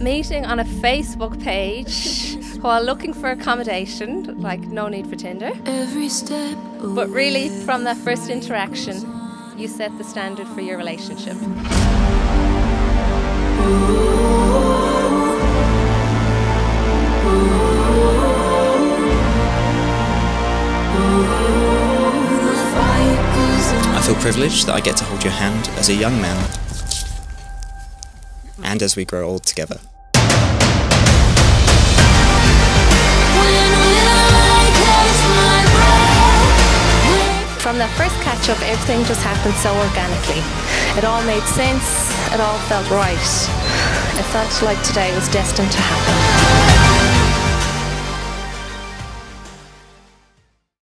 Meeting on a Facebook page while looking for accommodation, like no need for Tinder. Every step away. But really, from that first interaction, you set the standard for your relationship. I feel privileged that I get to hold your hand as a young man and as we grow old together. From that first catch-up, everything just happened so organically. It all made sense, it all felt right. It felt like today was destined to happen.